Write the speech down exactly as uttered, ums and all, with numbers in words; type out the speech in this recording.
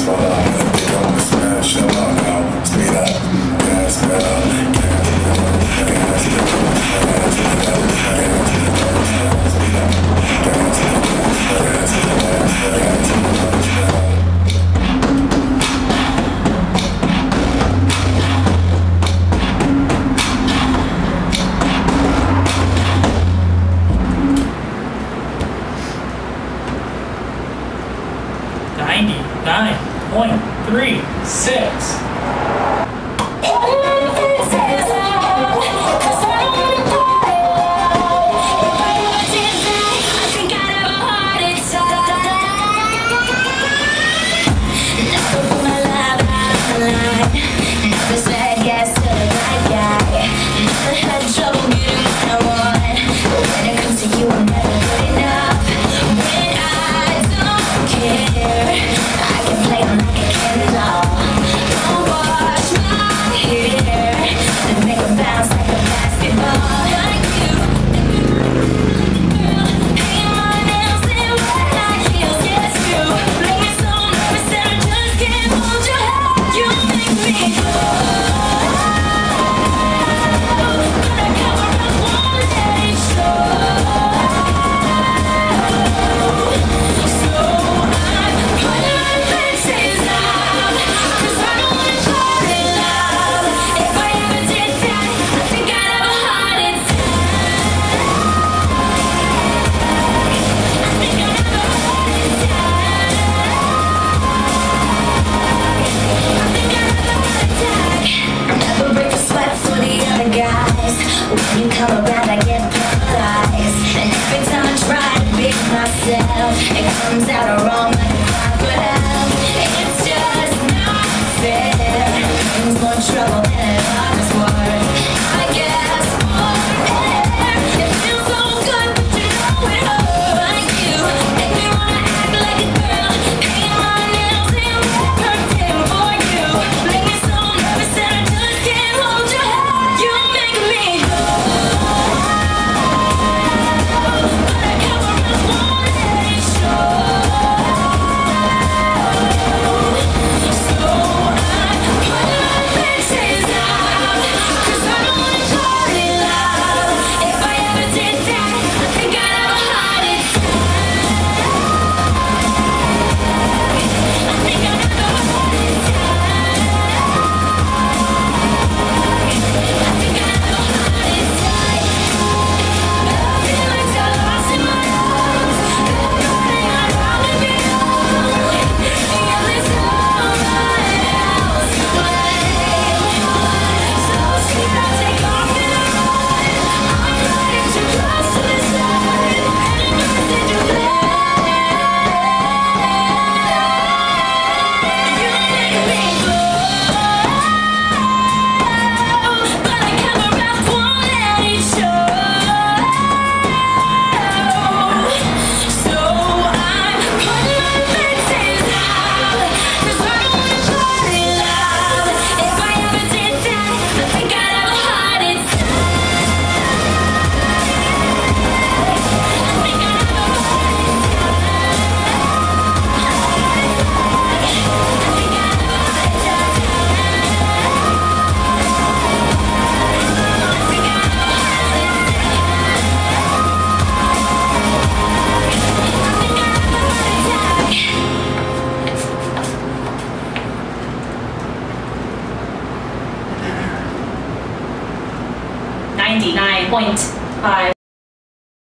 ninety-nine point three six. You come around, I get paralyzed, and every time I try to pick myself, it comes out wrong like a crocodile. It's just not fair. Brings more trouble than it was worth. I guess more air. It feels so good, but you know it hurts. Like you make me wanna act like a girl, paint my nails and wear perfume for you. Make me so nervous that I just can't hold your hand. You make me go. ninety-nine point five